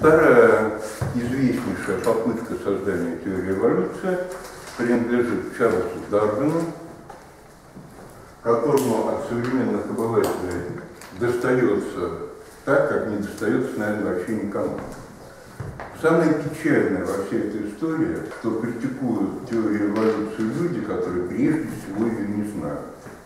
Вторая известнейшая попытка создания теории эволюции принадлежит Чарльзу Дарвину, которому от современных обывателей достается так, как не достается, наверное, вообще никому. Самое печальное во всей этой истории, что критикуют теорию эволюции люди, которые прежде всего ее не знают.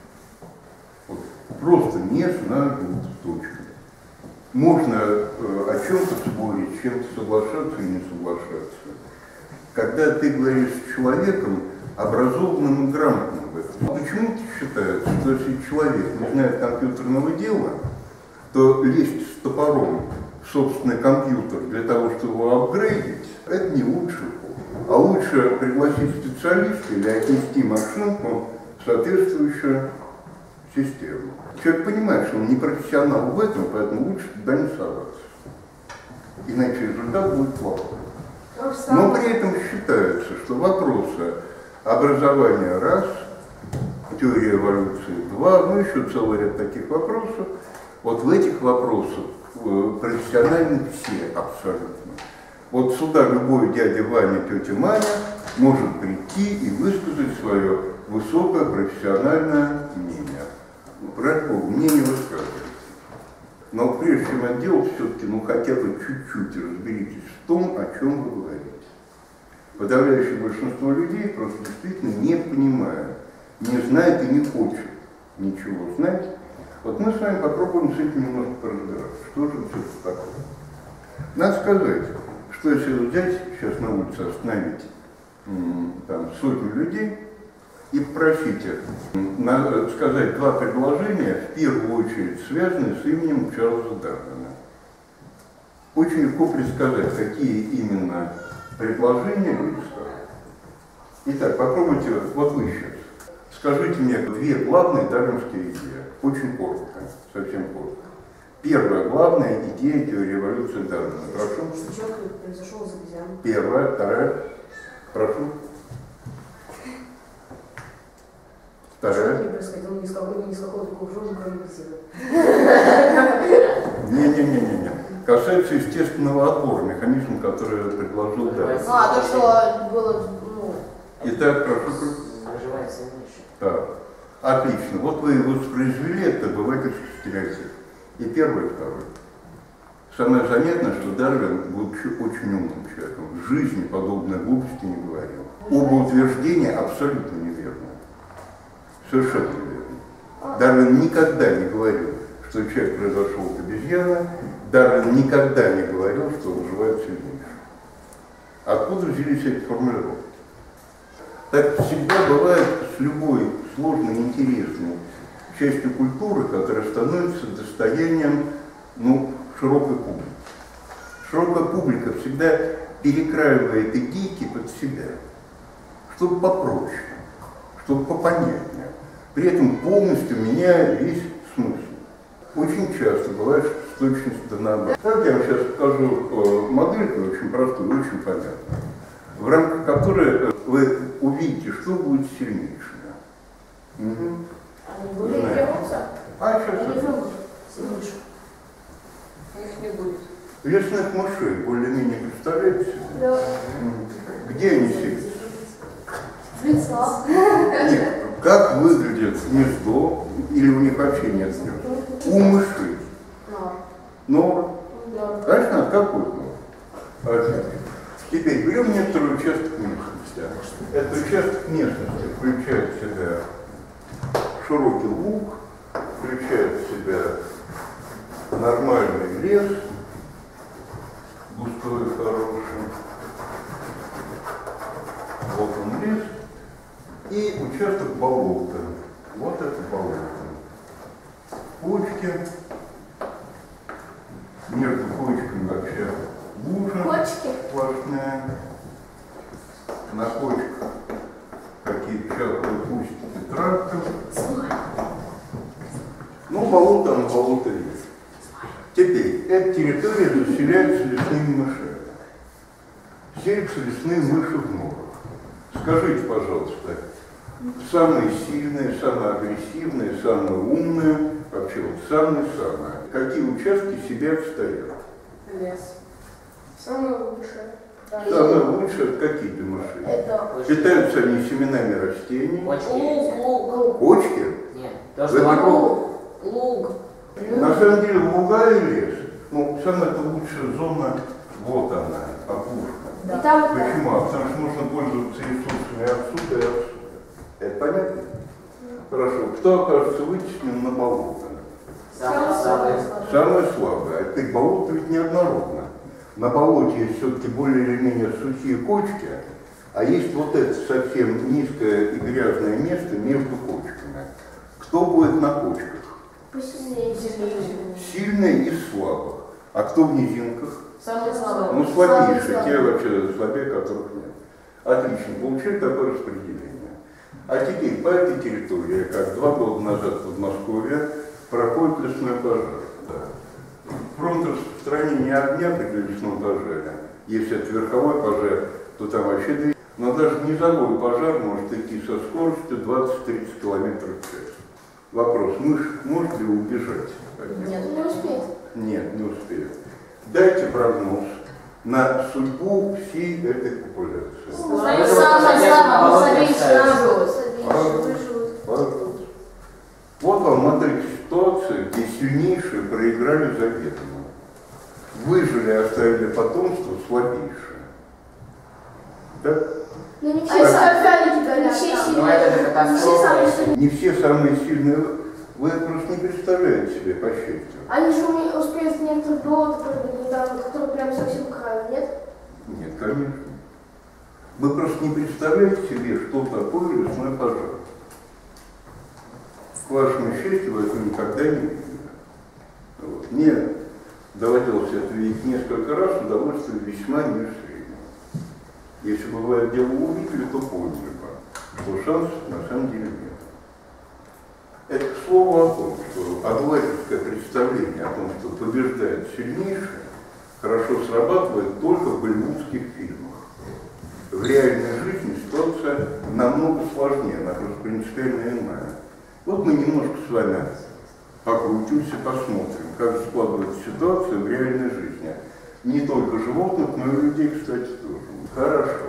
Вот, просто не знают точно. Можно о чем-то спорить, с чем-то соглашаться и не соглашаться. Когда ты говоришь с человеком, образованным и грамотным в этом. Почему-то считается, что если человек не знает компьютерного дела, то лезть с топором в собственный компьютер для того, чтобы его апгрейдить, это не лучше. А лучше пригласить специалиста или отнести машинку в соответствующую систему. Человек понимает, что он не профессионал в этом, поэтому лучше туда не соваться. Иначе результат будет плохой. Но при этом считается, что вопросы образования раз, теория эволюции два, ну еще целый ряд таких вопросов. Вот в этих вопросах профессиональны все абсолютно. Вот сюда любой дядя Ваня, тетя Маня может прийти и высказать свое высокое профессиональное мнение. Ради Бога, мне не высказывается. Но прежде чем это делать, все-таки, хотя бы чуть-чуть разберитесь в том, о чем вы говорите. Подавляющее большинство людей просто действительно не понимает, не знает и не хочет ничего знать. Вот мы с вами попробуем с этим немножко поразбираться. Что же это такое? Надо сказать, что если взять сейчас на улице остановить там сотню людей и попросить их сказать два предложения, в первую очередь связанные с именем Чарльза Дарвина. Очень легко предсказать, какие именно предложения люди скажут. Итак, попробуйте, вот вы сейчас. Скажите мне две главные дарвинские идеи. Очень коротко, совсем коротко. Первая главная идея теории эволюции Дарвина. Прошу. Что человек произошел из обезьян. Первая, вторая. Прошу. Вторая. Человек не происходил ни с какого такого жжёнка, кроме обезьяны. Не. Касается естественного отбора, механизма, который предложил Дарвин. То, что было, Итак, прошу. Так. Отлично. Вот вы воспроизвели это обывательский стереотип. И первый, и второй. Самое заметное, что Дарвин был очень умным человеком. В жизни подобной глупости не говорил. Оба утверждения абсолютно неверны. Совершенно неверно. Дарвин никогда не говорил, что человек произошел от обезьяны. Дарвин никогда не говорил, что выживает сильнейший. Откуда взялись эти формулировки? Так всегда бывает с любой сложной и интересной частью культуры, которая становится достоянием широкой публики. Широкая публика всегда перекраивает идейки под себя, чтобы попроще, чтобы попонятнее, при этом полностью меняя весь смысл. Очень часто бывает, что с точностью до наоборот. Так я вам сейчас покажу модельку, очень простую, очень понятную, в рамках которой вы увидите, что будет сильнейшее. Угу. Они будут вернуться? Сейчас. Их не будет. Лесных мышей более-менее представляете себе? Да. Где они сидят? В лесах. Нет. Как выглядит гнездо, или у них вообще нет гнезда? У мышей. Нора. Да. Конечно, от какой нора? Теперь берем некоторый участок местности. Этот участок местности включает в себя широкий луг, включает в себя нормальный лес, густой и хороший. Вот он лес. И участок болота. Вот это болото. Почки. Между почками вообще лужа сплошная. На почках какие-то частые кустики травка. Болото есть. Теперь, эта территория заселяется лесными мышами. Селятся лесные мыши в норах. Скажите, пожалуйста, самые сильные, самые агрессивные, самые умные, вообще вот самые-самые, какие участки себя стоят? Лес. Самый лучший. Да. Самое лучшее – какие мыши? Это Питаются они семенами растений. лук. Почки? Нет, то, Это что вокруг. Лук. На самом деле луга и лес. Ну, самая лучшая зона, вот она, опушка. Да. И там Почему? Потому что можно пользоваться ресурсами отсюда и отсюда. Это понятно? Хорошо. Кто окажется вытеснен на болото? Самое слабое. А ведь болото ведь неоднородно. На болоте есть все-таки более или менее сухие кочки, а есть вот это совсем низкое и грязное место между кочками. Кто будет на кочках? посильнее. Сильные и слабых. А кто в низинках? Самый слабый. Ну, слабейшие, те вообще слабее, которых нет. Отлично, получили такое распределение. А теперь по этой территории, как 2 года назад в Подмосковье, проходит лесной пожар. Да. Фронт распространения огня при лесном пожаре, если это верховой пожар, то там вообще... Но даже низовой пожар может идти со скоростью 20-30 км в час. Вопрос, может ли убежать? Нет, не успеет. Нет, не успеет. Дайте прогноз на судьбу всей этой популяции. Самый Пожалуйста. Вот вам модель ситуации, где сильнейшие проиграли заведомо. Выжили и оставили потомство слабейшее. Да? Ну не все сильные. Не все самые сильные. Вы просто не представляете себе, по счастью. Они же успеют в некоторых болотах, которые прям совсем краю, нет? Нет, конечно. Вы просто не представляете себе, что такое лесной пожар. К вашему счастью, вы это никогда не видели. Вот. Мне доводилось это видеть несколько раз, удовольствие весьма ниже среднего. Если бы вы это дело увидели, то поняли бы, что шансов на самом деле нет. Это к слову о том, что обывательское представление о том, что побеждает сильнейшее, хорошо срабатывает только в голливудских фильмах. В реальной жизни ситуация намного сложнее, она просто принципиально иная. Вот мы немножко с вами покрутимся, посмотрим, как же складывается ситуация в реальной жизни. Не только животных, но и людей, кстати, тоже. Хорошо.